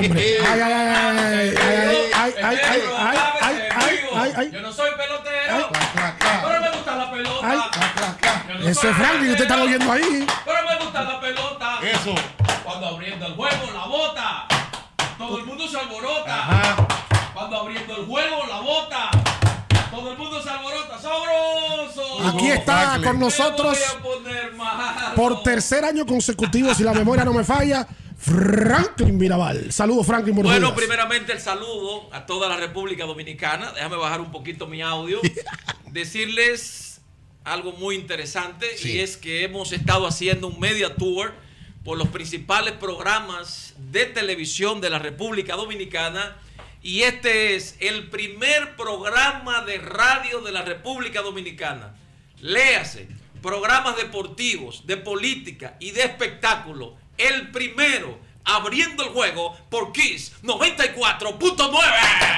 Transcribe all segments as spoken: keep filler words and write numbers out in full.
hombre. Ay, ay, ay, ay, ay, ay, ay, ay, ay, ay, ay. Yo no soy pelotero, pero me gusta la pelota. Ese Franklin, usted está oyendo ahí. Pero me gusta la pelota. Eso. Cuando abriendo el juego, la bota. Todo el mundo se alborota. Ajá. Cuando abriendo el juego, la bota. Todo el mundo se alborota. ¡Sabroso! Aquí está Franklin. con nosotros Me voy a poner malo. por tercer año consecutivo, si la memoria no me falla, Franklin Mirabal. Saludos, Franklin. Buenos Bueno, días. primeramente el saludo a toda la República Dominicana. Déjame bajar un poquito mi audio. Decirles algo muy interesante, Sí. y es que hemos estado haciendo un media tour por los principales programas de televisión de la República Dominicana, y este es el primer programa de radio de la República Dominicana. Léase, programas deportivos, de política y de espectáculo. El primero, abriendo el juego por Kiss noventa y cuatro punto nueve.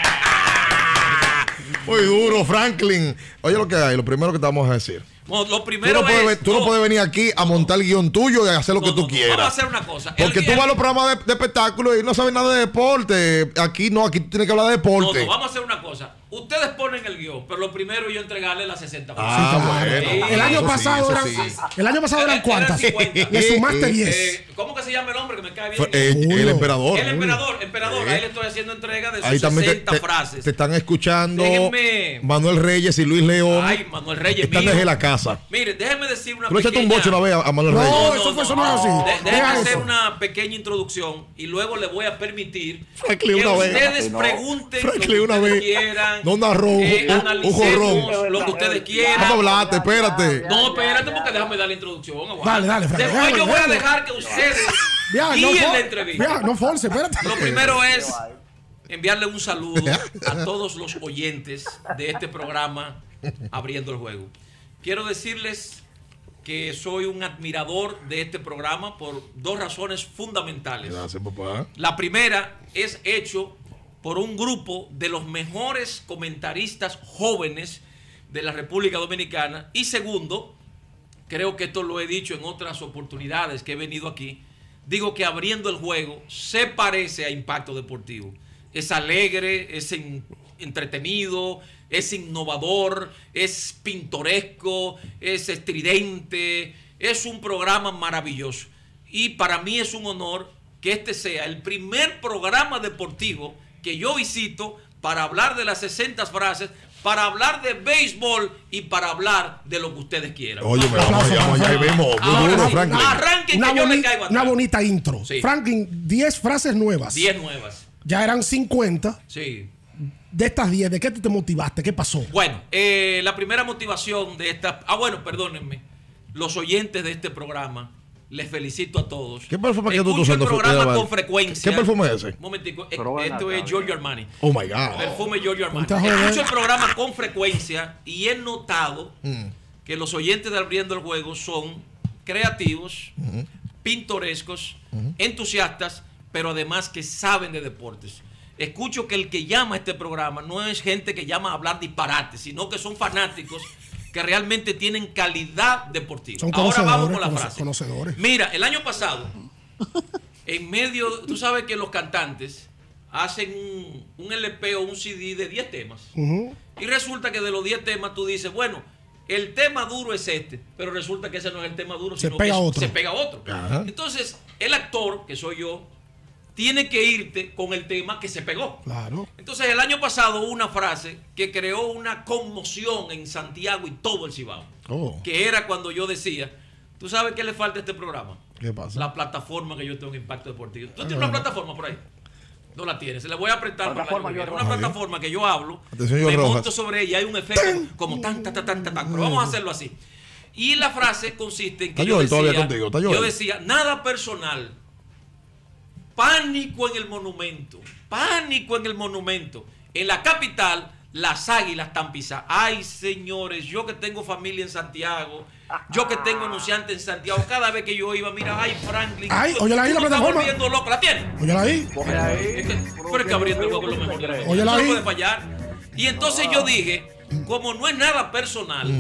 Muy duro, Franklin. Oye lo que hay, lo primero que te vamos a decir. Bueno, lo Tú primero no, puedes, es, ve- tú no no, puedes venir aquí a montar el guión tuyo y hacer lo no, que tú no, no. quieras. Vamos a hacer una cosa. El Porque tú día- vas a los programas de, de espectáculo y no sabes nada de deporte. Aquí no, aquí tú tienes que hablar de No, deporte. no, vamos a hacer una cosa. Ustedes ponen el guión, pero lo primero es yo entregarle las sesenta. Ah, bueno. Sí. El año Eso sí, pasado eso eran, sí. el año pasado eran Eran cuántas. cincuenta. Le sumaste Eh, diez. Eh, ¿Cómo que se llama el hombre que me cae bien? Fue, eh, Julio. el emperador. el emperador, emperador. Eh. Ahí le estoy haciendo entrega de sus Ahí también te, sesenta te- frases. te están escuchando Déjenme- Manuel Reyes y Luis León. Ay, Manuel Reyes Están mío. desde la casa. Mire, déjeme decir una Tú le echaste un pequeña- boche una vez a, a Manuel No, Reyes. eso fue eso no es así. De- déjeme Deja hacer eso. una pequeña introducción y luego le voy a permitir Franklin, que una vez. ustedes pregunten Franklin, lo que una ustedes vez. quieran. No narró un- eh, un- un analicemos jorrón. lo que ustedes Vamos a quieran. hablarte, espérate. No, espérate, porque déjame dar la introducción. aguanta. Dale, dale, Franklin, Después dale, yo voy a dale. dejar que ustedes Ya, no, guíen for- la entrevista. ya, no force, espérate. Lo primero es enviarle un saludo a todos los oyentes de este programa Abriendo el Juego. Quiero decirles que soy un admirador de este programa por dos razones fundamentales. Gracias, papá. La primera es hecho por un grupo de los mejores comentaristas jóvenes de la República Dominicana. Y segundo, creo que esto lo he dicho en otras oportunidades que he venido aquí, digo que Abriendo el Juego se parece a Impacto Deportivo. Es alegre, es en- entretenido, es innovador, es pintoresco, es estridente, es un programa maravilloso. Y para mí es un honor que este sea el primer programa deportivo que yo visito para hablar de las sesenta frases, para hablar de béisbol y para hablar de lo que ustedes quieran. Oye, me vamos allá, vamos allá y vemos. Muy Ahora duro, sí, Franklin. arranquen Una, que yo le boni- caigo una atrás. bonita intro. Sí. Franklin, diez frases nuevas. diez nuevas. Ya eran cincuenta. Sí. De estas diez, ¿de qué tú te motivaste? ¿Qué pasó? Bueno, eh, la primera motivación de esta... Ah, bueno, perdónenme. Los oyentes de este programa, les felicito a todos. ¿Qué perfume que tú Escucho estás usando? el programa Fred? con frecuencia. ¿Qué perfume es ese? Un momentico. eh, Pero ven Esto acá, es Giorgio Armani. Oh my God. Perfume Giorgio Armani. Ponte a joder. Escucho el programa con frecuencia y he notado Mm. que los oyentes de Abriendo el Juego son creativos, pintorescos, entusiastas, pero además que saben de deportes. Escucho que el que llama a este programa no es gente que llama a hablar disparates, sino que son fanáticos que realmente tienen calidad deportiva. Son Ahora vamos conocedores, con la conoce- frase. conocedores. Mira, el año pasado, en medio, tú sabes que los cantantes hacen un, un L P o un C D de diez temas. Ujú. Y resulta que de los diez temas tú dices, bueno, el tema duro es este, pero resulta que ese no es el tema duro, Se sino pega que otro. se pega otro. Ajá. Entonces, el actor, que soy yo, tiene que irte con el tema que se pegó. Claro. Entonces, el año pasado hubo una frase que creó una conmoción en Santiago y todo el Cibao. Oh. Que era cuando yo decía, ¿tú sabes qué le falta a este programa? ¿Qué pasa? La plataforma que yo tengo en Impacto Deportivo. ¿Tú tienes Ah. una plataforma por ahí? No la tienes. Se la voy a apretar para Plataforma, que yo Una Rojas. plataforma que yo hablo, Atención, yo me Rojas. monto sobre ella, hay un efecto como tan, tan, tan, tan, tan, tan. Pero vamos a hacerlo así. Y la frase consiste en que Está yo Joel decía, todavía contigo, está Joel. yo decía, nada personal, pánico en el monumento, pánico en el monumento. En la capital, las águilas están pisadas. Ay, señores, yo que tengo familia en Santiago, yo que tengo anunciante en Santiago, cada vez que yo iba, mira, ay, Franklin, Ay, tú- óyela ahí tú la me estás plataforma. volviendo loco. ¿La tienes? Óyela ahí. Coge ahí. Es que, pero es que abriendo el juego es lo mejor. de la vida. Óyela Eso no ahí. puede fallar. Y entonces yo dije, como no es nada personal,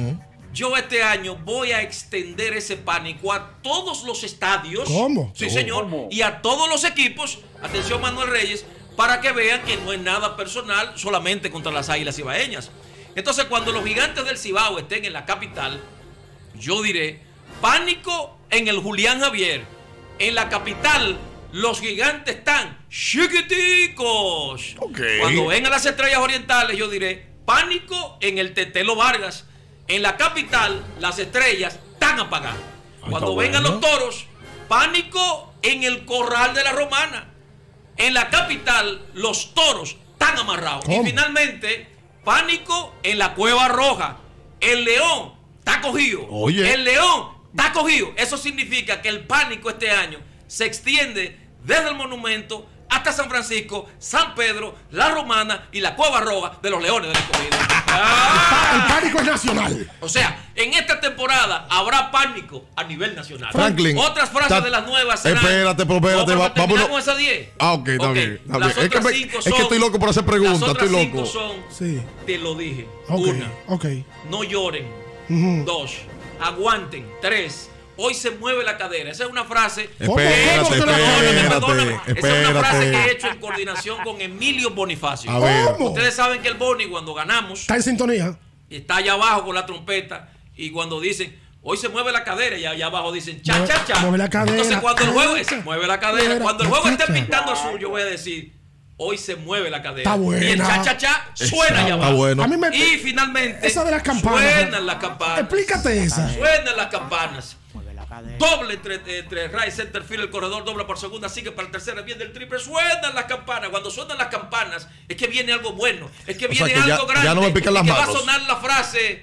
yo este año voy a extender ese pánico a todos los estadios. ¿Cómo? Sí, señor. ¿Cómo? Y a todos los equipos, atención Manuel Reyes, para que vean que no es nada personal solamente contra las Águilas Cibaeñas. Entonces, cuando los Gigantes del Cibao estén en la capital, yo diré, pánico en el Julián Javier. En la capital, los Gigantes están chiquiticos. Okay. Cuando vengan las Estrellas Orientales, yo diré, pánico en el Tetelo Vargas. En la capital, las Estrellas están apagadas. Cuando vengan bueno. los Toros, pánico en el Corral de la Romana. En la capital, los Toros están amarrados. ¿Cómo? Y finalmente, pánico en la Cueva Roja. El León está cogido. Oye. El León está cogido. Eso significa que el pánico este año se extiende desde el Monumento hasta San Francisco, San Pedro, La Romana y la Cueva Roja de los Leones del Escogido. ¡Ah! El pánico es nacional. O sea, en esta temporada habrá pánico a nivel nacional. Franklin, Otras frases ta- de las nuevas serán. espérate, pero espérate, No, va- pero vámonos. con esas diez. Ah, ok, está Ok, bien, está las bien. Es que otras me- cinco es que son- estoy loco por hacer preguntas, Las otras estoy cinco loco. son, Sí. te lo dije. Ok, Una, ok. no lloren. Ujú. Dos, aguanten. Tres, hoy se mueve la cadera. Esa es una frase. ¿Cómo? Espérate, ¿Cómo te la Perdóname, espérate, perdóname. Esa es una frase que he espérate. hecho en coordinación con Emilio Bonifacio. A ver. ¿Cómo? Ustedes saben que el Boni, cuando ganamos, Está en sintonía. está allá abajo con la trompeta y cuando dicen hoy se mueve la cadera y allá abajo dicen cha Mueve- cha cha, mueve la cadera. entonces cuando el juego es, Cha, cha. mueve la cadera, Cadera, cuando el juego cha, esté cha. pintando azul yo voy a decir hoy se mueve la cadera Está buena. y el cha cha cha suena allá Está abajo bueno. A mí me. y finalmente Esa de las campanas. suenan las campanas, Explícate esa. suenan las campanas. Doble entre, entre right center field, el corredor dobla por segunda, sigue para el tercero, viene el triple, suenan las campanas. Cuando suenan las campanas, es que viene algo bueno, es que O sea, viene que ya- algo grande. ya no me pican las y que va a manos. sonar la frase: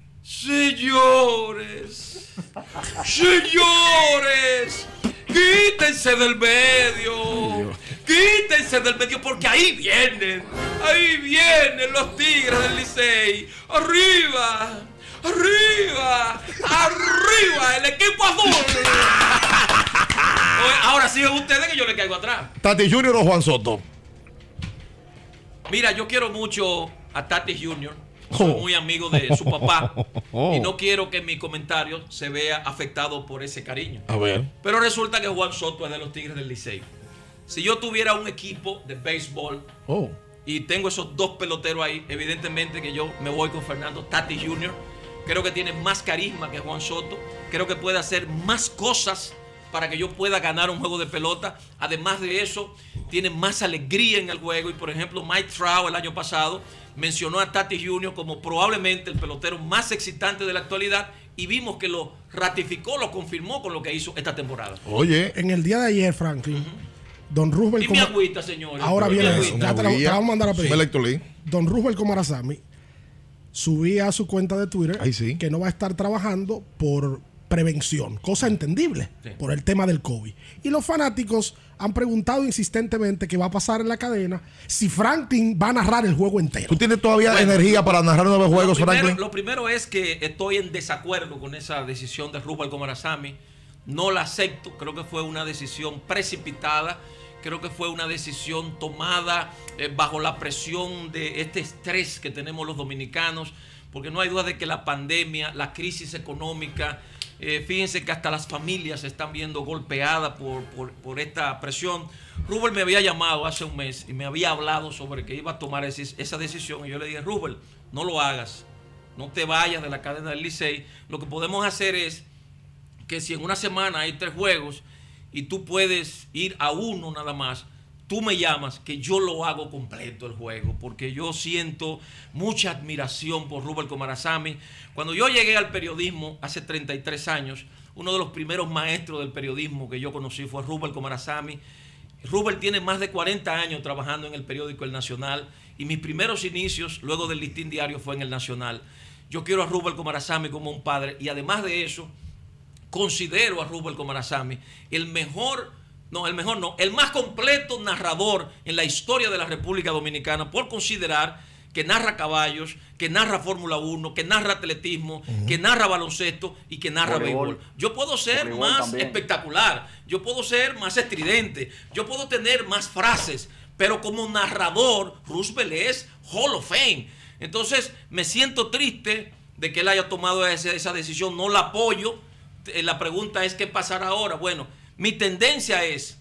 señores, señores, quítense del medio, quítense del medio, porque ahí vienen, ahí vienen los Tigres del Licey, arriba. ¡Arriba! ¡Arriba! ¡El equipo azul! Oye, ahora siguen ustedes que yo le caigo atrás. Tati Junior o Juan Soto. Mira, yo quiero mucho a Tati Junior Soy Oh. muy amigo de su papá. Oh. Y no quiero que mi comentario se vea afectado por ese cariño. A ver. Pero resulta que Juan Soto es de los Tigres del Licey. Si yo tuviera un equipo de béisbol Oh. y tengo esos dos peloteros ahí, evidentemente que yo me voy con Fernando Tati Junior Creo que tiene más carisma que Juan Soto. Creo que puede hacer más cosas para que yo pueda ganar un juego de pelota. Además de eso, tiene más alegría en el juego. Y por ejemplo, Mike Trout el año pasado mencionó a Tati Junior como probablemente el pelotero más excitante de la actualidad. Y vimos que lo ratificó, lo confirmó con lo que hizo esta temporada. Oye. En el día de ayer, Franklin, Don Roosevelt. Y mi Coma- agüita, señores. Ahora Y mi viene agüita. eso. Ya te la- te la vamos a mandar a pedir. Un Electrolí. Don Roosevelt Comarazami subía a su cuenta de Twitter Ay, sí. que no va a estar trabajando por prevención, cosa entendible, Sí. por el tema del COVID. Y los fanáticos han preguntado insistentemente qué va a pasar en la cadena si Franklin va a narrar el juego entero. ¿Tú tienes todavía Bueno, energía para narrar nuevos juegos, lo, primero, Franklin? lo primero es que estoy en desacuerdo con esa decisión de Rubal Comarazami. No la acepto. Creo que fue una decisión precipitada. Creo que fue una decisión tomada eh, bajo la presión de este estrés que tenemos los dominicanos. Porque no hay duda de que la pandemia, la crisis económica, eh, fíjense que hasta las familias se están viendo golpeadas por, por, por esta presión. Rubel me había llamado hace un mes y me había hablado sobre que iba a tomar ese- esa decisión. Y yo le dije, Rubel, no lo hagas. No te vayas de la cadena del Licey. Lo que podemos hacer es que si en una semana hay tres juegos y tú puedes ir a uno nada más, tú me llamas que yo lo hago completo el juego, porque yo siento mucha admiración por Rubel Comarazami. Cuando yo llegué al periodismo hace treinta y tres años, uno de los primeros maestros del periodismo que yo conocí fue Rubel Comarazami. Rubel tiene más de cuarenta años trabajando en el periódico El Nacional y mis primeros inicios luego del Listín Diario fue en El Nacional. Yo quiero a Rubel Comarazami como un padre y además de eso considero a Rubel Comarazami el mejor, no, el mejor no, el más completo narrador en la historia de la República Dominicana por considerar que narra caballos, que narra Fórmula uno, que narra atletismo, uh-huh. que narra baloncesto y que narra voleibol. béisbol. Yo puedo ser Voleibol más también. espectacular, yo puedo ser más estridente, yo puedo tener más frases, pero como narrador, Roosevelt es Hall of Fame. Entonces me siento triste de que él haya tomado esa, esa decisión, no la apoyo. La pregunta es qué pasará ahora. Bueno, mi tendencia es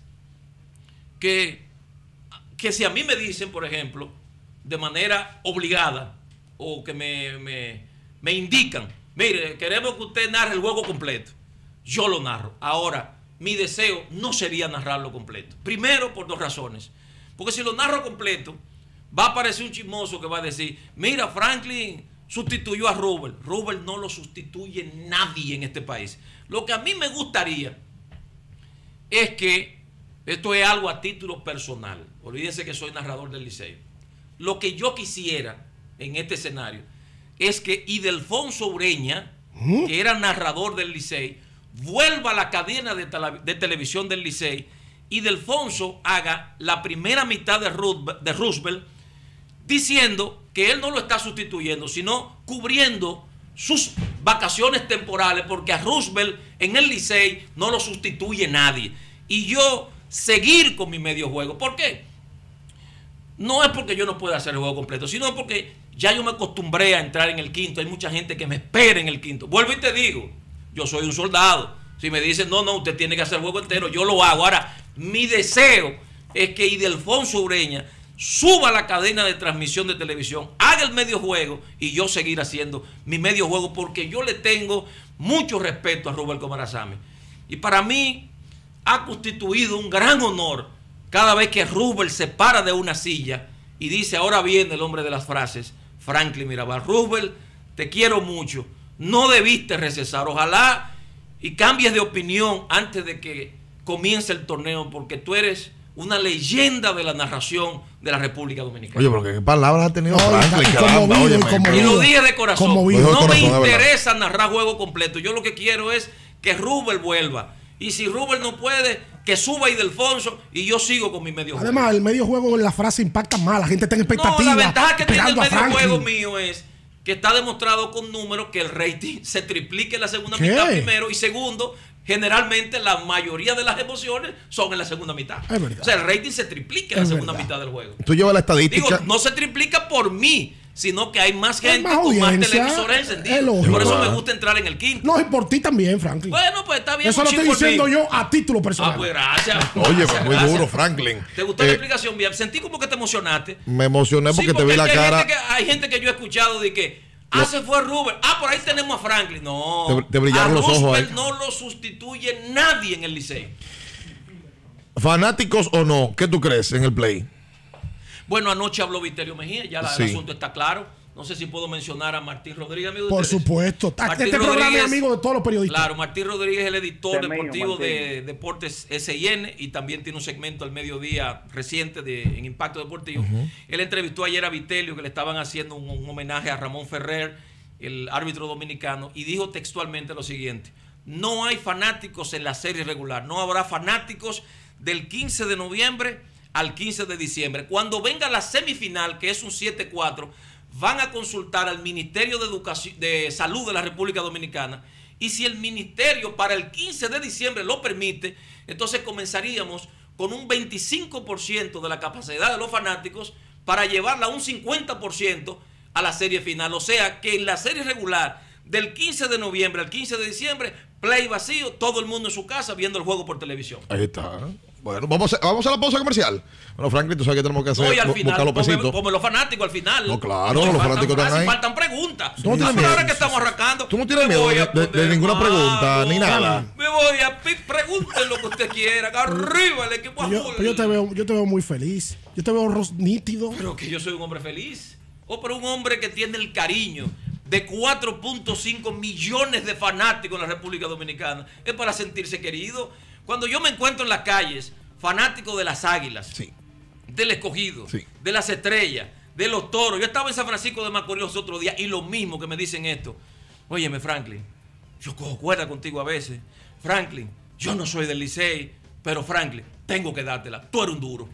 que, que si a mí me dicen, por ejemplo, de manera obligada, o que me, me, me indican, mire, queremos que usted narre el juego completo, yo lo narro. Ahora, mi deseo no sería narrarlo completo. Primero, por dos razones. Porque si lo narro completo, va a aparecer un chismoso que va a decir, mira, Franklin sustituyó a Rubel. Rubel no lo sustituye nadie en este país. Lo que a mí me gustaría es que, esto es algo a título personal, olvídense que soy narrador del Licey, lo que yo quisiera en este escenario es que Ildefonso Ureña, ¿Mm? que era narrador del Licey, vuelva a la cadena de, tele, de televisión del Licey y Ildefonso haga la primera mitad de, Roosevelt, de Roosevelt diciendo que él no lo está sustituyendo, sino cubriendo sus vacaciones temporales, porque a Roosevelt en el Licey no lo sustituye nadie. Y yo seguir con mi medio juego. ¿Por qué? No es porque yo no pueda hacer el juego completo, sino porque ya yo me acostumbré a entrar en el quinto. Hay mucha gente que me espera en el quinto. Vuelvo y te digo, yo soy un soldado. Si me dicen, no, no, usted tiene que hacer el juego entero, yo lo hago. Ahora, mi deseo es que Ildefonso Ureña suba a la cadena de transmisión de televisión, haga el medio juego y yo seguir haciendo mi medio juego, porque yo le tengo mucho respeto a Rubel Comarazami. Y para mí ha constituido un gran honor cada vez que Rubel se para de una silla y dice, ahora viene el hombre de las frases, Franklin Mirabal. Rubel, te quiero mucho, no debiste recesar, ojalá y cambies de opinión antes de que comience el torneo, porque tú eres una leyenda de la narración de la República Dominicana. Oye, pero qué palabras ha tenido no, Franklin, caramba, oye, y, y lo dije de corazón. No corazón, me interesa narrar juego completo. Yo lo que quiero es que Rubel vuelva. Y si Rubel no puede, que suba Ildefonso y yo sigo con mi medio juego. Además, el medio juego, la frase impacta más. La gente está en expectativa. No, la ventaja que tiene el medio juego mío es que está demostrado con números que el rating se triplique en la segunda ¿Qué? mitad primero, y segundo, generalmente la mayoría de las emociones son en la segunda mitad. Es verdad. O sea, el rating se triplica en Es la segunda verdad. mitad del juego. Tú llevas la estadística. Digo, no se triplica por mí, sino que hay más gente más con más audiencia, televisores es encendidos. lógico. Por eso ¿Verdad? me gusta entrar en el quinto. No, y por ti también, Franklin. Bueno, pues está bien. Eso lo un estoy chin por diciendo mí. yo a título personal. Ah, pues gracias. Oye, Gracias, pues muy gracias. duro, Franklin. ¿Te gustó Eh, la explicación? Bien, sentí como que te emocionaste. Me emocioné porque, Sí, te vi la hay cara. Gente que, hay gente que yo he escuchado de que, ah, Lo- se fue Rubén. Ah, por ahí tenemos a Franklin. No. Te- te brillaron a los ojos Roosevelt ahí. no lo sustituye nadie en el Licey. ¿Fanáticos o no? ¿Qué tú crees en el play? Bueno, anoche habló Vitelio Mejía, ya la- Sí. el asunto está claro. No sé si puedo mencionar a Martín Rodríguez, amigo de Por ustedes. supuesto. Martín Este programa es Rodríguez, amigo de todos los periodistas. Claro, Martín Rodríguez es el editor Del mío, deportivo Martín. de Deportes S I N y también tiene un segmento al mediodía reciente de, en Impacto Deportivo. Él entrevistó ayer a Vitelio, que le estaban haciendo un, un homenaje a Ramón Ferrer, el árbitro dominicano, y dijo textualmente lo siguiente: no hay fanáticos en la serie regular, no habrá fanáticos del quince de noviembre al quince de diciembre. Cuando venga la semifinal, que es un siete cuatro, van a consultar al Ministerio de Educación, de Salud de la República Dominicana, y si el ministerio para el quince de diciembre lo permite, entonces comenzaríamos con un veinticinco por ciento de la capacidad de los fanáticos para llevarla a un cincuenta por ciento a la serie final. O sea que en la serie regular del quince de noviembre al quince de diciembre, play vacío, todo el mundo en su casa viendo el juego por televisión. Ahí está. Bueno, vamos a, vamos a la pausa comercial. Bueno, Franklin, tú sabes que tenemos que hacer. No, y al bu- final, buscar los como, pesitos. como los fanáticos al final. No, claro, No, los faltan fanáticos están frases, ahí. faltan preguntas. Tú no tienes Ah, pero miedo. ahora que estamos arrancando. Tú no tienes me miedo voy de- a de- de poner ninguna pregunta, malo. ni nada. Me voy a pi- pregunten lo que usted quiera. Arriba el equipo Yo, azul. pero yo te veo, yo te veo muy feliz. Yo te veo ros- nítido. Pero que yo soy un hombre feliz. O pero un hombre que tiene el cariño de cuatro punto cinco millones de fanáticos en la República Dominicana. Es para sentirse querido. Cuando yo me encuentro en las calles, fanático de las Águilas, Sí. del Escogido, Sí. de las Estrellas, de los Toros. Yo estaba en San Francisco de Macorís los otros días y lo mismo que me dicen esto. Óyeme, Franklin, yo cojo cuerda contigo a veces. Franklin, yo no soy del Licey, pero Franklin, tengo que dártela. Tú eres un duro.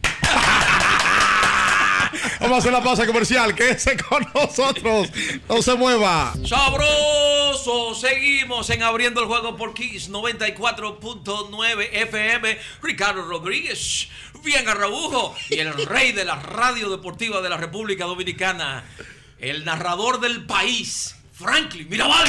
Vamos a hacer la pausa comercial. Quédese con nosotros. No se mueva. Sabroso, seguimos en Abriendo el Juego por Kiss noventa y cuatro punto nueve F M. Ricardo Rodríguez, bien arrabujo, y el rey de la radio deportiva de la República Dominicana, el narrador del país, Franklin Mirabal.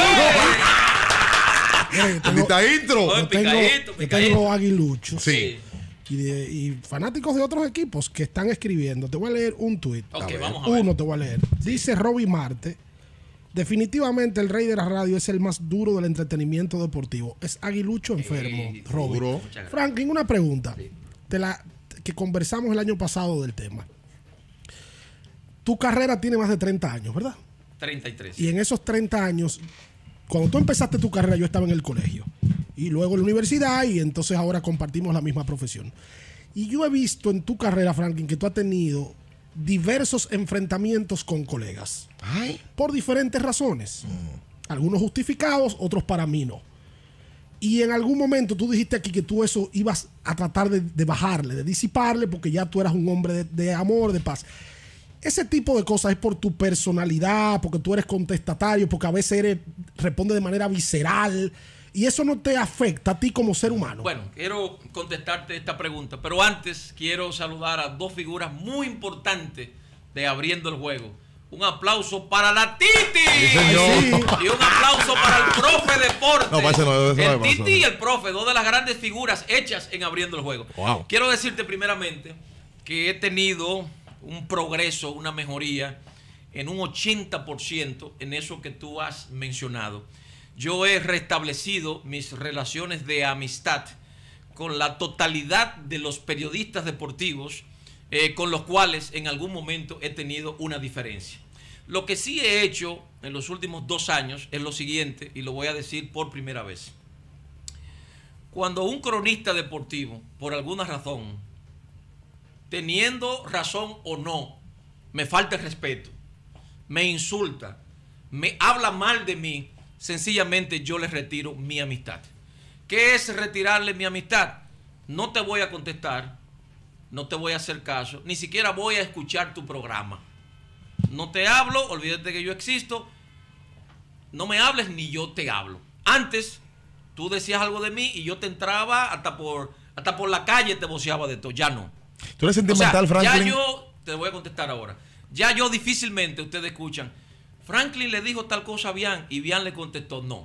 Mira, yo tengo, Esta intro. Oye, yo tengo, picadito, yo picadito. tengo aguiluchos Sí. y, de- y fanáticos de otros equipos que están escribiendo. Te voy a leer un tuit. Ok, ver. vamos a ver. Uno te voy a leer. Dice Roby Marte. Definitivamente el rey de la radio es el más duro del entretenimiento deportivo. Es aguilucho enfermo, Ey, Roby. duro. Muchas gracias. Franklin, una pregunta. Sí. Te la, que conversamos el año pasado del tema. Tu carrera tiene más de treinta años, ¿verdad? treinta y tres. Y en esos treinta años, cuando tú empezaste tu carrera, yo estaba en el colegio. Y luego en la universidad, y entonces ahora compartimos la misma profesión. Y yo he visto en tu carrera, Franklin, que tú has tenido diversos enfrentamientos con colegas. Ay. Por diferentes razones. Algunos justificados, otros para mí no. Y en algún momento tú dijiste aquí que tú eso ibas a tratar de, de bajarle, de disiparle, porque ya tú eras un hombre de, de amor, de paz. Ese tipo de cosas es por tu personalidad, porque tú eres contestatario, porque a veces eres, responde de manera visceral. Y eso no te afecta a ti como ser humano. Bueno, quiero contestarte esta pregunta, pero antes quiero saludar a dos figuras muy importantes de Abriendo el Juego. Un aplauso para la Titi. Sí, señor. Sí. Y un aplauso para el profe Deporte. No, parece no, eso no el me pasó. Titi y el profe, dos de las grandes figuras hechas en Abriendo el Juego. Wow. Quiero decirte primeramente que he tenido un progreso, una mejoría en un ochenta por ciento en eso que tú has mencionado. Yo he restablecido mis relaciones de amistad con la totalidad de los periodistas deportivos eh, con los cuales en algún momento he tenido una diferencia. Lo que sí he hecho en los últimos dos años es lo siguiente, y lo voy a decir por primera vez. Cuando un cronista deportivo, por alguna razón, teniendo razón o no, me falta el respeto, me insulta, me habla mal de mí, sencillamente yo le retiro mi amistad. ¿Qué es retirarle mi amistad? No te voy a contestar, no te voy a hacer caso, ni siquiera voy a escuchar tu programa. No te hablo, olvídate que yo existo, no me hables ni yo te hablo. Antes, tú decías algo de mí y yo te entraba hasta por, hasta por la calle, te voceaba de todo, ya no. Tú eres O sentimental, sea, Franklin. ya yo, te voy a contestar ahora, ya yo difícilmente ustedes escuchan, Franklin le dijo tal cosa a Bian y Bian le contestó no.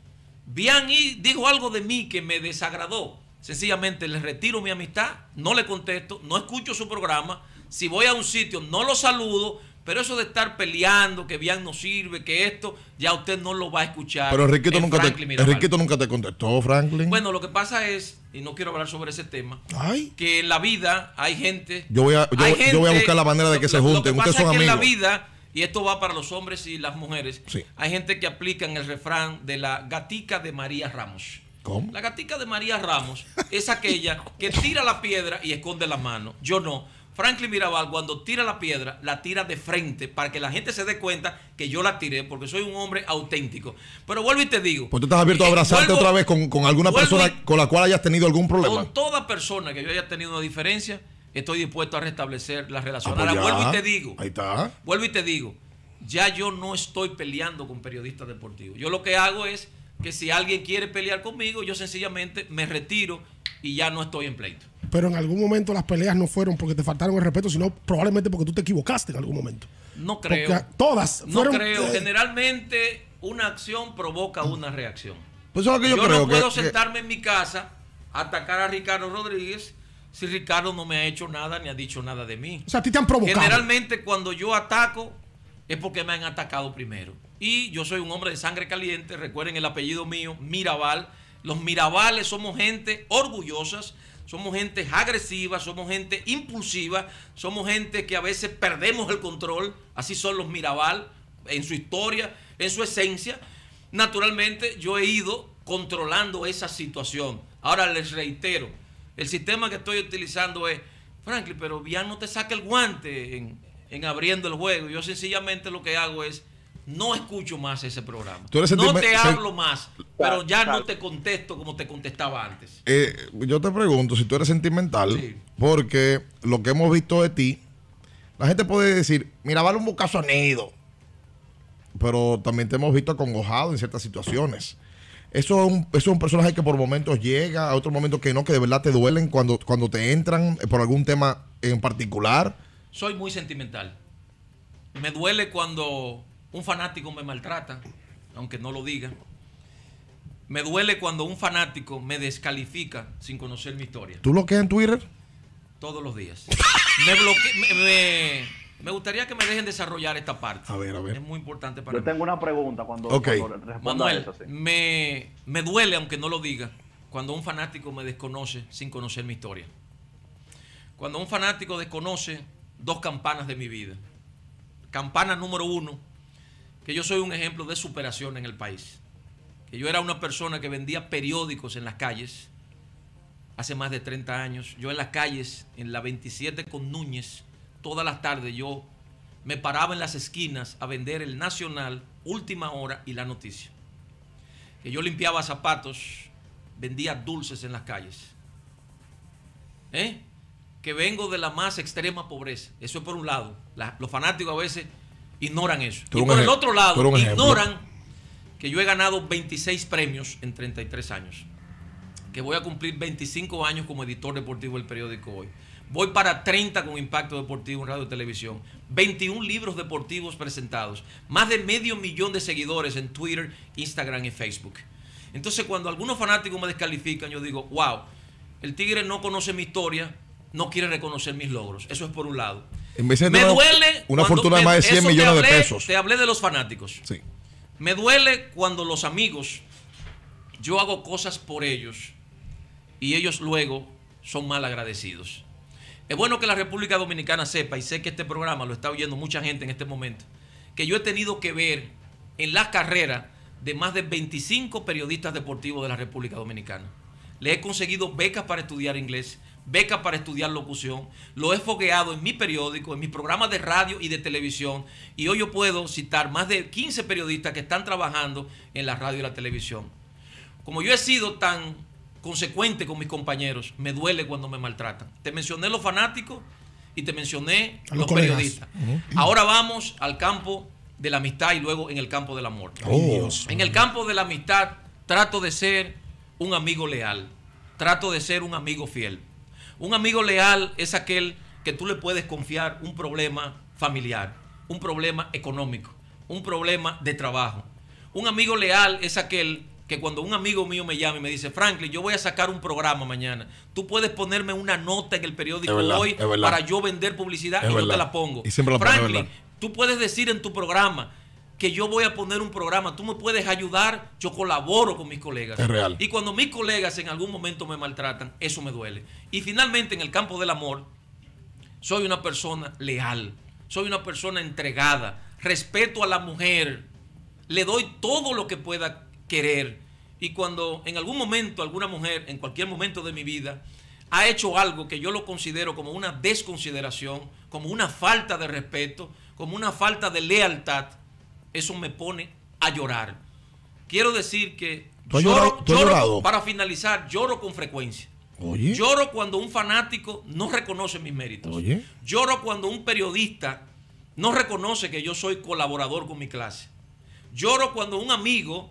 Bian y dijo algo de mí que me desagradó. Sencillamente le retiro mi amistad, no le contesto, no escucho su programa. Si voy a un sitio no lo saludo, pero eso de estar peleando, que Bian no sirve, que esto, ya usted no lo va a escuchar. Pero Enriquito en nunca, te, Franklin Mirabal. Enriquito nunca te contestó, Franklin. Bueno, lo que pasa es, y no quiero hablar sobre ese tema, Ay, que en la vida hay gente... Yo voy a- yo- hay yo voy a buscar la manera de que lo- se lo- junten. Lo que Ustedes pasa son es que en la amigos. vida, y esto va para los hombres y las mujeres, Sí. hay gente que aplican el refrán de la gatica de María Ramos. ¿Cómo? La gatica de María Ramos es aquella que tira la piedra y esconde la mano. Yo no. Franklin Mirabal, cuando tira la piedra, la tira de frente para que la gente se dé cuenta que yo la tiré, porque soy un hombre auténtico. Pero vuelvo y te digo. Pues tú estás abierto a eh, abrazarte vuelvo- otra vez con, con alguna vuelvo persona y- con la cual hayas tenido algún problema. Con toda persona que yo haya tenido una diferencia, estoy dispuesto a restablecer la relación. Ah, pues Ahora ya. vuelvo y te digo. Ahí está. Vuelvo y te digo. Ya yo no estoy peleando con periodistas deportivos. Yo lo que hago es que si alguien quiere pelear conmigo, yo sencillamente me retiro y ya no estoy en pleito. pero en algún momento las peleas no fueron porque te faltaron el respeto, sino probablemente porque tú te equivocaste en algún momento. No creo. Porque todas No fueron, creo. eh, Generalmente una acción provoca una reacción. Pues eso es lo que yo, Yo, creo no puedo que, que- sentarme en mi casa a atacar a Ricardo Rodríguez si Ricardo no me ha hecho nada ni ha dicho nada de mí. O sea, a ti te han provocado. Generalmente cuando yo ataco es porque me han atacado primero. Y yo soy un hombre de sangre caliente. Recuerden el apellido mío, Mirabal. Los Mirabales somos gente orgullosas, somos gente agresiva, somos gente impulsiva, somos gente que a veces perdemos el control. Así son los Mirabal en su historia, en su esencia. Naturalmente yo he ido controlando esa situación. Ahora les reitero, el sistema que estoy utilizando es, Franklin, pero Bian no te saca el guante en, en Abriendo el Juego. Yo sencillamente lo que hago es, no escucho más ese programa. Tú eres No sentime- te se- hablo más, pero ya Claro. no te contesto como te contestaba antes. eh, yo te pregunto si tú eres sentimental, Sí. porque lo que hemos visto de ti, la gente puede decir, mira, vale un bucazo sonido, pero también te hemos visto acongojado en ciertas situaciones. Eso es, un, eso es un personaje que por momentos llega, a otros momentos que no, que de verdad te duelen cuando, cuando te entran eh, por algún tema en particular. Soy muy sentimental. Me duele cuando un fanático me maltrata, aunque no lo diga. Me duele cuando un fanático me descalifica sin conocer mi historia. ¿Tú lo quedas en Twitter? Todos los días. Me, bloque, me, me, me gustaría que me dejen desarrollar esta parte. A ver, a ver. Es muy importante para Yo mí. tengo una pregunta cuando, Okay. cuando responda Manuel, eso. Sí. me, me duele, aunque no lo diga, cuando un fanático me desconoce sin conocer mi historia. Cuando un fanático desconoce dos campanas de mi vida. Campana número uno, que yo soy un ejemplo de superación en el país. Que yo era una persona que vendía periódicos en las calles hace más de treinta años. Yo en las calles, en la veintisiete con Núñez, todas las tardes yo me paraba en las esquinas a vender el Nacional, Última Hora y La Noticia. Que yo limpiaba zapatos, vendía dulces en las calles. ¿Eh? Que vengo de la más extrema pobreza. Eso es por un lado. La, los fanáticos a veces ignoran eso. Y por el otro lado, ignoran que yo he ganado veintiséis premios en treinta y tres años. Que voy a cumplir veinticinco años como editor deportivo del periódico Hoy. Voy para treinta con Impacto Deportivo en radio y televisión. veintiún libros deportivos presentados. Más de medio millón de seguidores en Twitter, Instagram y Facebook. Entonces, cuando algunos fanáticos me descalifican, yo digo, wow, el Tigre no conoce mi historia, no quiere reconocer mis logros. Eso es por un lado. En vez de me una, duele una fortuna de más de cien millones hablé, de pesos. Te hablé de los fanáticos. Sí. Me duele cuando los amigos, yo hago cosas por ellos y ellos luego son mal agradecidos. Es bueno que la República Dominicana sepa, y sé que este programa lo está oyendo mucha gente en este momento, que yo he tenido que ver en la carrera de más de veinticinco periodistas deportivos de la República Dominicana. Le he conseguido becas para estudiar inglés, becas para estudiar locución, lo he fogueado en mi periódico, en mis programas de radio y de televisión, y hoy yo puedo citar más de quince periodistas que están trabajando en la radio y la televisión. Como yo he sido tan consecuente con mis compañeros, me duele cuando me maltratan. Te mencioné los fanáticos y te mencioné a los, los colegas. periodistas. Uh-huh. Ahora vamos al campo de la amistad y luego en el campo del amor. Oh, Dios. En el campo de la amistad trato de ser un amigo leal, trato de ser un amigo fiel. Un amigo leal es aquel que tú le puedes confiar un problema familiar, un problema económico, un problema de trabajo. Un amigo leal es aquel que cuando un amigo mío me llama y me dice, Franklin, yo voy a sacar un programa mañana, tú puedes ponerme una nota en el periódico verdad, Hoy para yo vender publicidad es y verdad. yo te la pongo. Y siempre la Franklin, pone, tú puedes decir en tu programa que yo voy a poner un programa, tú me puedes ayudar, yo colaboro con mis colegas. Es real. Y cuando mis colegas en algún momento me maltratan, eso me duele. Y finalmente en el campo del amor, soy una persona leal, soy una persona entregada, respeto a la mujer, le doy todo lo que pueda querer. Y cuando en algún momento alguna mujer, en cualquier momento de mi vida, ha hecho algo que yo lo considero como una desconsideración, como una falta de respeto, como una falta de lealtad, eso me pone a llorar. Quiero decir que ¿Tú has lloro, llorado? ¿Tú has lloro llorado? para finalizar, lloro con frecuencia. Oye. Lloro cuando un fanático no reconoce mis méritos. Oye. Lloro cuando un periodista no reconoce que yo soy colaborador con mi clase. Lloro cuando un amigo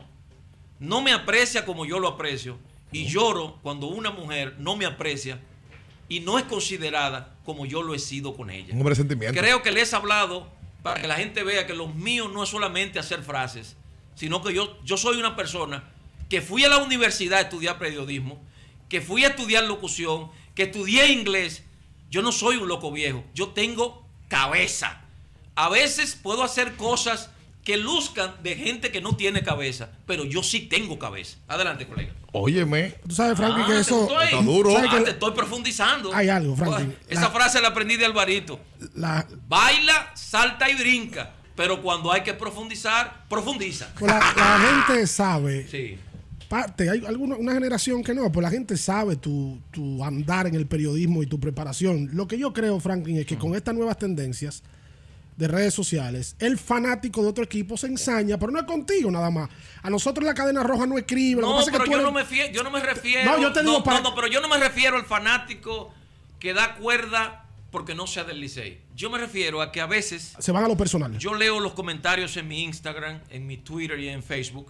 no me aprecia como yo lo aprecio. Y lloro cuando una mujer no me aprecia y no es considerada como yo lo he sido con ella. Un hombre de sentimiento. Creo que les he hablado para que la gente vea que lo mío no es solamente hacer frases, sino que yo, yo soy una persona que fui a la universidad a estudiar periodismo, que fui a estudiar locución, que estudié inglés. Yo no soy un loco viejo, yo tengo cabeza. A veces puedo hacer cosas que luzcan de gente que no tiene cabeza, pero yo sí tengo cabeza. Adelante, colega. Óyeme. Tú sabes, Franklin, Ah, que te eso estoy- está duro. ¿sabes Ah, que te estoy profundizando. hay algo, Franklin? Esa La- frase la aprendí de Alvarito. la, Baila, salta y brinca, pero cuando hay que profundizar, profundiza. pues la, la gente sabe, Sí. parte, hay alguna una generación que no, pues la gente sabe tu, tu andar en el periodismo y tu preparación. Lo que yo creo, Franklin, es que con estas nuevas tendencias de redes sociales, el fanático de otro equipo se ensaña, pero no es contigo nada más. A nosotros la cadena roja no escribe. Lo que No, pasa es que pero tú yo eres- no, me fie- yo no me refiero. No, yo te digo no, para- no, no, pero yo no me refiero al fanático que da cuerda porque no sea del Licey. Yo me refiero a que a veces se van a lo personal. yo leo los comentarios en mi Instagram, en mi Twitter y en Facebook,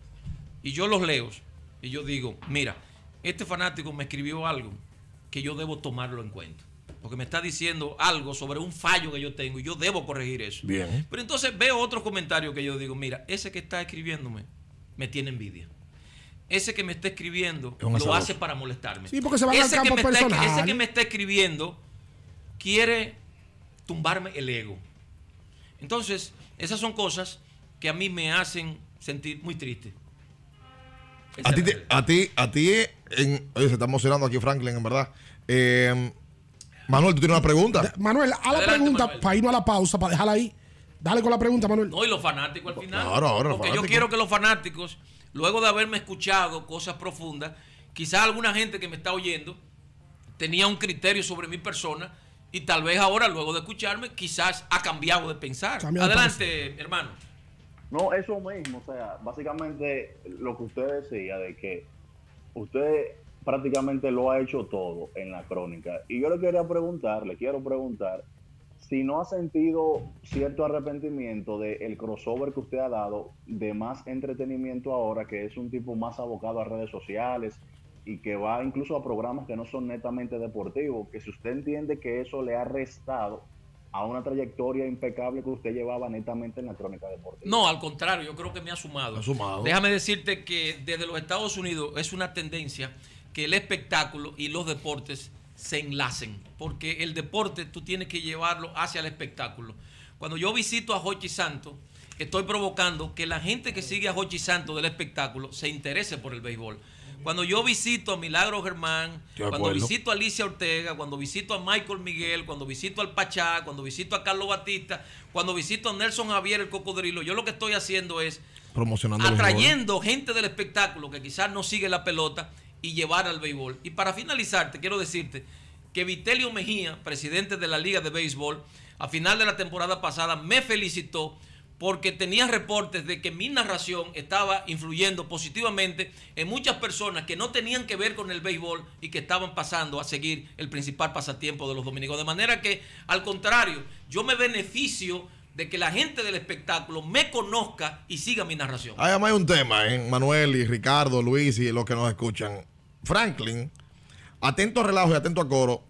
y yo los leo y yo digo, mira, este fanático me escribió algo que yo debo tomarlo en cuenta. porque me está diciendo algo sobre un fallo que yo tengo y yo debo corregir eso. Bien. Pero entonces veo otros comentarios que yo digo, mira, ese que está escribiéndome me tiene envidia. Ese que me está escribiendo lo azaroso. hace para molestarme. Sí, porque se van al ese, campo que me personal. está, ese que me está escribiendo quiere tumbarme el ego. Entonces, esas son cosas que a mí me hacen sentir muy triste. Esa A ti, es la te- realidad. a ti, a ti, en- oye, se está emocionando aquí Franklin, en verdad. Eh, Manuel, tú tienes una pregunta. Manuel, a la Adelante, pregunta Manuel. para irnos a la pausa, para dejarla ahí. Dale con la pregunta, Manuel. No, y los fanáticos al final. Claro, ahora los porque yo fanáticos. quiero que los fanáticos, luego de haberme escuchado cosas profundas, quizás alguna gente que me está oyendo tenía un criterio sobre mi persona y tal vez ahora, luego de escucharme, quizás ha cambiado de pensar. Cambiado de Adelante, hermano. No, eso mismo, o sea, básicamente lo que usted decía de que usted prácticamente lo ha hecho todo en la crónica. Y yo le quería preguntar, le quiero preguntar, si no ha sentido cierto arrepentimiento del crossover que usted ha dado de más entretenimiento ahora, que es un tipo más abocado a redes sociales y que va incluso a programas que no son netamente deportivos, que si usted entiende que eso le ha restado a una trayectoria impecable que usted llevaba netamente en la crónica deportiva. No, al contrario, yo creo que me ha sumado. Ha sumado. Déjame decirte que desde los Estados Unidos es una tendencia que el espectáculo y los deportes se enlacen, porque el deporte tú tienes que llevarlo hacia el espectáculo. Cuando yo visito a Jochi Santos, estoy provocando que la gente que sigue a Jochi Santos del espectáculo se interese por el béisbol. Cuando yo visito a Milagro Germán, De cuando acuerdo. visito a Alicia Ortega, cuando visito a Michael Miguel, cuando visito al Pachá, cuando visito a Carlos Batista, cuando visito a Nelson Javier el Cocodrilo, yo lo que estoy haciendo es Promocionando el atrayendo gente del espectáculo que quizás no sigue la pelota y llevar al béisbol. Y para finalizar, te quiero decirte que Vitelio Mejía, presidente de la Liga de Béisbol, a final de la temporada pasada me felicitó porque tenía reportes de que mi narración estaba influyendo positivamente en muchas personas que no tenían que ver con el béisbol y que estaban pasando a seguir el principal pasatiempo de los dominicanos. De manera que, al contrario, yo me beneficio de que la gente del espectáculo me conozca y siga mi narración. Además hay un tema, ¿eh? Manuel y Ricardo, Luis y los que nos escuchan. Franklin, atento a relajo y atento a coro,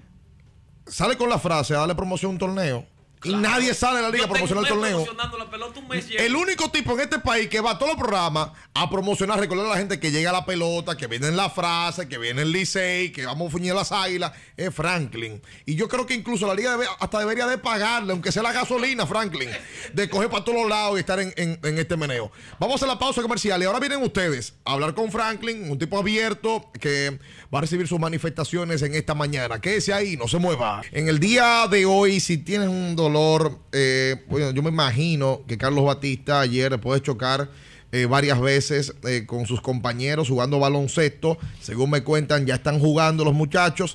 sale con la frase, dale promoción a un torneo. Y Claro. nadie sale a la liga a Yo tengo promocionar el un mes torneo. promocionando la pelota, un mes lleno. El único tipo en este país que va a todos los programas a promocionar, recordar a la gente que llega a la pelota, que viene en la frase, que viene el Licey, que vamos a fuñir las águilas, es Franklin. Y yo creo que incluso la liga debe- hasta debería de pagarle, aunque sea la gasolina, Franklin, de coger para todos los lados y estar en, en- en este meneo. Vamos a hacer la pausa comercial y ahora vienen ustedes a hablar con Franklin, un tipo abierto que va a recibir sus manifestaciones en esta mañana. Quédese ahí, no se mueva. En el día de hoy, si tienes un dolor, eh, bueno, yo me imagino que Carlos Batista ayer, después de chocar eh, varias veces eh, con sus compañeros jugando baloncesto, según me cuentan, ya están jugando los muchachos,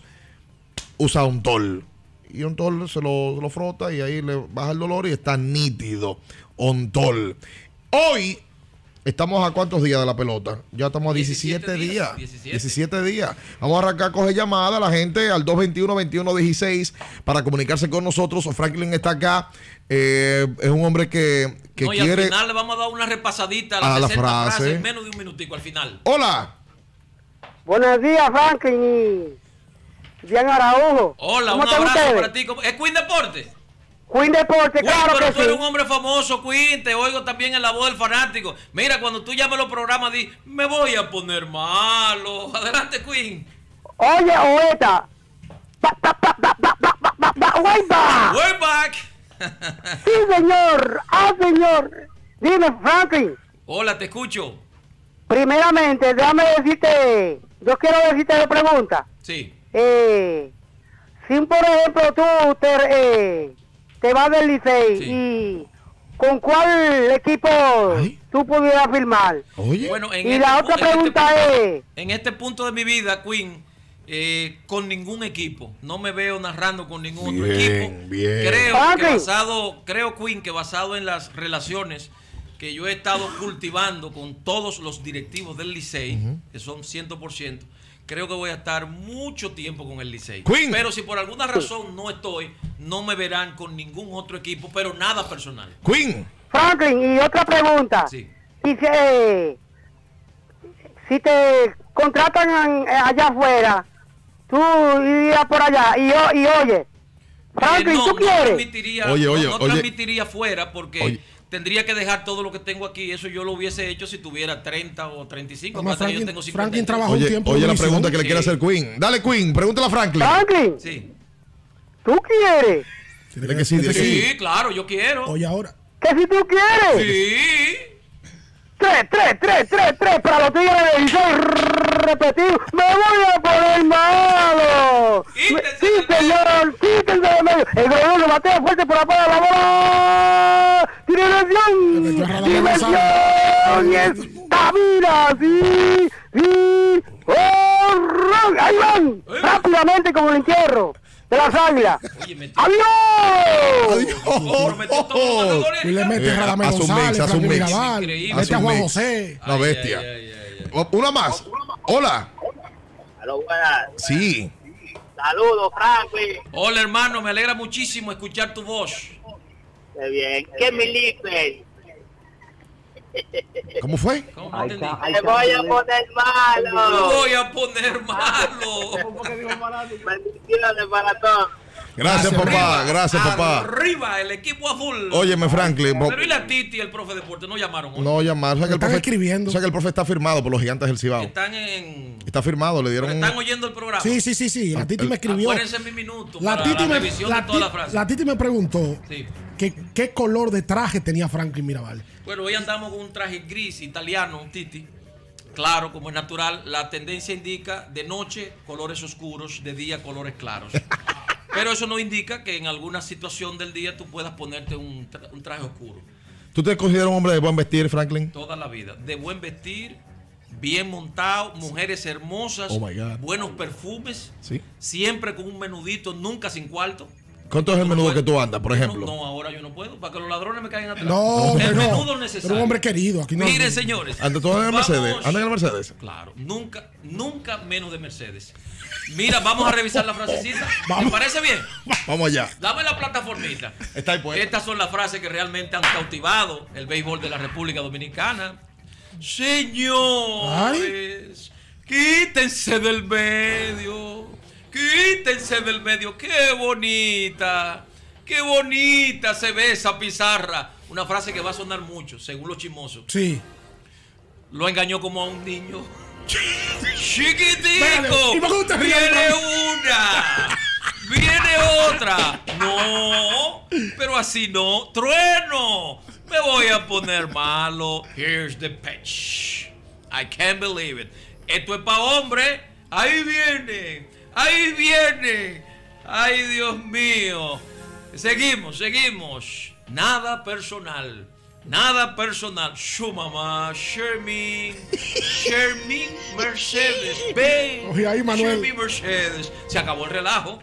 usa un tol. Y un tol se lo, se lo frota y ahí le baja el dolor y está nítido. Ontol. Hoy estamos a cuántos días de la pelota? Ya estamos a diecisiete, diecisiete días. días. diecisiete días. Vamos a arrancar a coger llamada a la gente al dos veintiuno, veintiuno dieciséis para comunicarse con nosotros. Franklin está acá. Eh, es un hombre que, que No, y quiere. al final le vamos a dar una repasadita a las a la sesenta frase. frases en menos de un minutico al final. Hola. Buenos días, Franklin y Dian Araujo. Hola, ¿Cómo un están abrazo ustedes? para ti. ¿Es Queen Deporte? Queen Deporte, Queen, claro pero que tú eres un sí. hombre famoso, Queen. Te oigo también en la voz del fanático. Mira, cuando tú llames los programas, di, me voy a poner malo. Adelante, Queen. Oye, o esta. Pa, pa, pa, pa, pa, pa, pa, pa, pa, way back. We're back. Sí, señor. Ah, señor. Dime, Franklin. Hola, te escucho. Primeramente, déjame decirte. Yo quiero decirte una pregunta. Sí. Eh, si, por ejemplo, tú te, eh, te vas del Licey Sí. y ¿con cuál equipo Ay. tú pudieras firmar? Oye. Bueno, en Y este la pu- otra en este pregunta punto- es... En este punto de mi vida, Queen, eh, con ningún equipo. No me veo narrando con ningún otro Bien, equipo. bien. Creo Ah, que ok. basado, creo, Queen, que basado en las relaciones que yo he estado cultivando con todos los directivos del Licey, que son cien por ciento, creo que voy a estar mucho tiempo con el Licey. Queen. Pero si por alguna razón no estoy, no me verán con ningún otro equipo, pero nada personal. Queen. Franklin, y otra pregunta. Sí. Si, se, si te contratan en- allá afuera, tú irías por allá y, o- y oye, Franklin, Eh, no, ¿tú no quieres? transmitiría, Oye, oye, no, no oye. transmitiría fuera porque Oye. tendría que dejar todo lo que tengo aquí. Eso yo lo hubiese hecho si tuviera treinta o treinta y cinco. Además, Aparte que yo Franklin- tengo cincuenta y Franklin tres. trabajó un Oye, tiempo oye en la Univisión. pregunta que le Sí. quiere hacer Queen. Dale, Queen, pregúntale a Franklin. Franklin, Sí. ¿tú quieres? Dile que sí, dile que Sí, sí. claro, yo quiero. Oye, ahora. Que si tú quieres. Sí. Tres, tres, tres, tres, tres para los tigres de dieciséis repetidos. Me voy a poner malo. Me- Quítese Sí, del señor, quítense de medio. El gobierno Mateo fuerte por afuera la bola. Tiene Le metió dimensión. a Radamel Dimensión. Y estamina. Sí, sí. ¡Oh! Ahí van. Rápidamente como el entierro de las águilas. Oye, metió. ¡Adiós! Pero metió todos los jugadores. Y le mete Eh, a Radamel hace un González, mix, hace un Franklin mix. Mirabal, Increíble. mete Hace a un Juan mix. José. Una Ay, bestia. ay, ay, ay, ay. O- Una más. Hola. Aló, buenas. Sí. Saludos, Franklin. Hola, hermano, me alegra muchísimo escuchar tu voz. Qué bien. ¿Qué me lipen? ¿Cómo fue? ¿Cómo no Ay, entendí? ca- ay, Me voy a poner Me malo. voy a poner malo. Bendiciones para todos. Gracias, Gracias, papá. Arriba, Gracias, papá. Arriba, el equipo azul. Óyeme, Franklin. bo- Pero y la Titi y el profe de deporte no llamaron hoy. No llamar. O sea que el Están profe, escribiendo. o sea que el profe está firmado por los gigantes del Cibao. Están en. Está firmado, le dieron. Están oyendo el programa. Sí, sí, sí, sí. La Titi me escribió. Acuérdense en mi minuto. La para Titi, la me, revisión la, de toda la Ti- frase. la Titi me preguntó Sí. que, qué color de traje tenía Franklin Mirabal. Bueno, hoy andamos con un traje gris italiano, un Titi. Claro, como es natural, la tendencia indica de noche colores oscuros, de día colores claros. Pero eso no indica que en alguna situación del día tú puedas ponerte un, tra- un traje oscuro. ¿Tú te consideras un hombre de buen vestir, Franklin? Toda la vida. De buen vestir, bien montado, mujeres hermosas, Oh, my God. buenos perfumes, Sí. siempre con un menudito, nunca sin cuarto. ¿Cuánto es el Tú menudo puedes- que tú andas, por Yo no- ejemplo? No, ahora yo no puedo, para que los ladrones me caigan atrás. No, el pero menudo no. necesario. Pero un hombre querido. Aquí no. Miren, señores. ¿Andas tú en el vamos- Mercedes? ¿Andas en el Mercedes? Claro, nunca, nunca menos de Mercedes. Mira, vamos a revisar la frasecita. ¿Te Vamos. parece bien? Vamos allá. Dame la plataformita. Está ahí puesto. Estas son las frases que realmente han cautivado el béisbol de la República Dominicana. Señores, quítense del medio. Quítense del medio. Qué bonita. Qué bonita se ve esa pizarra. Una frase que va a sonar mucho, según los chismosos. Sí. Lo engañó como a un niño. Espérate, Chiquitico. ¿y por qué usted ríe, Viene Frank? una. Viene otra. No. Pero así no. Trueno. Me voy a poner malo. Here's the pitch. I can't believe it. Esto es para hombre. Ahí viene. Ahí viene. Ay, Dios mío. Seguimos, seguimos. Nada personal. Nada personal. Su mamá, Shermin. Shermin Mercedes. Ven. Oye, ahí, Manuel. Shermin Mercedes. Se acabó el relajo.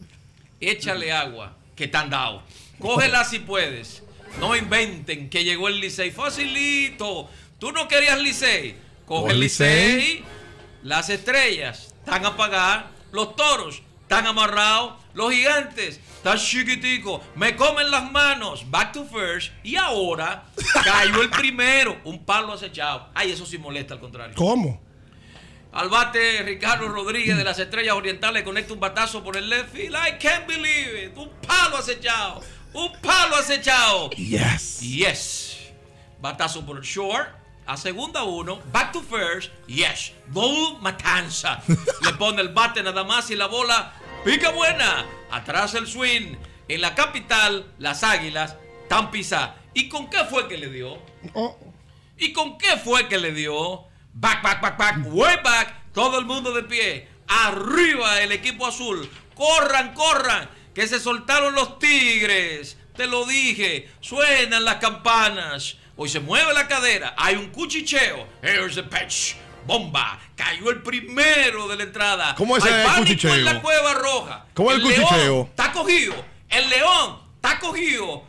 Échale agua, que te han dado. Cógela si puedes. No inventen que llegó el Licey. Facilito. Tú no querías Licey. Coge Coge el Licey. Licey. Las estrellas están apagadas. Los toros están amarrados. Los gigantes están chiquiticos. Me comen las manos. Back to first. Y ahora cayó el primero. Un palo acechado. Ay, eso sí molesta al contrario. ¿Cómo? Al bate Ricardo Rodríguez de las Estrellas Orientales conecta un batazo por el left field. I can't believe it. Un palo acechado. Un palo acechado. Yes. Yes. Batazo por el short. A segunda uno. Back to first. Yes. Bull Matanza. Le pone el bate nada más y la bola pica buena. Atrás el swing. En la capital, las Águilas están pisadas. ¿Y con qué fue que le dio? Oh, ¿Y con qué fue que le dio? Back, back, back, back, way back. Todo el mundo de pie. Arriba el equipo azul. Corran, corran. Que se soltaron los tigres. Te lo dije. Suenan las campanas. Hoy se mueve la cadera. Hay un cuchicheo. Here's the pitch. Bomba. Cayó el primero de la entrada. ¿Cómo es Hay el pánico cuchicheo? en la Cueva Roja. ¿Cómo es el león cuchicheo? Está cogido. El león está cogido.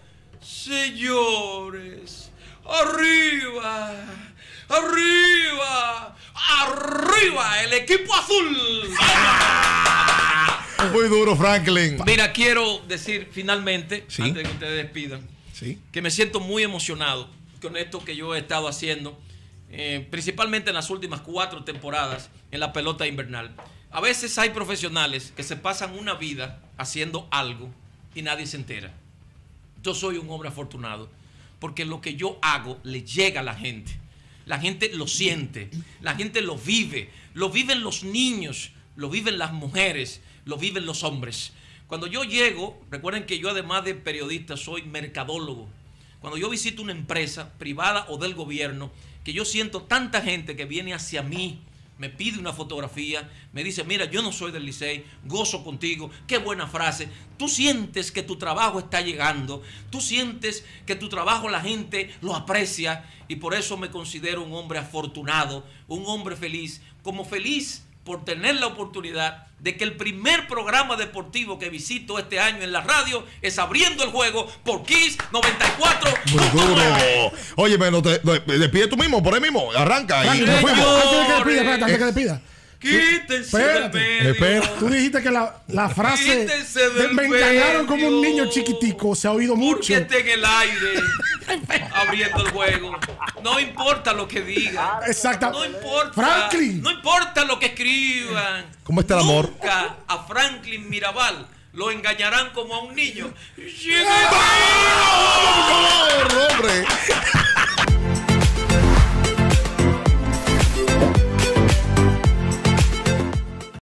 Señores. Arriba. Arriba. Arriba. El equipo azul. Muy duro, Franklin. Mira, quiero decir finalmente, Sí. antes de que ustedes despidan, Sí. que me siento muy emocionado con esto que yo he estado haciendo eh, principalmente en las últimas cuatro temporadas en la pelota invernal. A veces hay profesionales que se pasan una vida haciendo algo y nadie se entera. Yo soy un hombre afortunado porque lo que yo hago le llega a la gente. La gente lo siente, la gente lo vive, lo viven los niños, lo viven las mujeres, lo viven los hombres. Cuando yo llego, recuerden que yo además de periodista soy mercadólogo. Cuando yo visito una empresa privada o del gobierno, que yo siento tanta gente que viene hacia mí, me pide una fotografía, me dice, mira, yo no soy del Licey, gozo contigo, qué buena frase. Tú sientes que tu trabajo está llegando, tú sientes que tu trabajo la gente lo aprecia y por eso me considero un hombre afortunado, un hombre feliz, como feliz por tener la oportunidad de que el primer programa deportivo que visito este año en la radio es Abriendo el Juego por Kiss noventa y cuatro. Muy duro. Oye, no te, no, despide tú mismo, por ahí mismo. Arranca. Frank, Y no, nos fuimos. antes de que despida, espérate, antes de que despida. Quítense Espérate, del medio. espérate. Tú dijiste que la, la frase Quítense de del me engañaron como un medio. niño chiquitico se ha oído mucho. Porque esté en el aire abriendo el juego. No importa lo que digan. Exacto. No importa. Franklin. No importa lo que escriban. ¿Cómo está el amor? Nunca a Franklin Mirabal lo engañarán como a un niño. ¡Llega!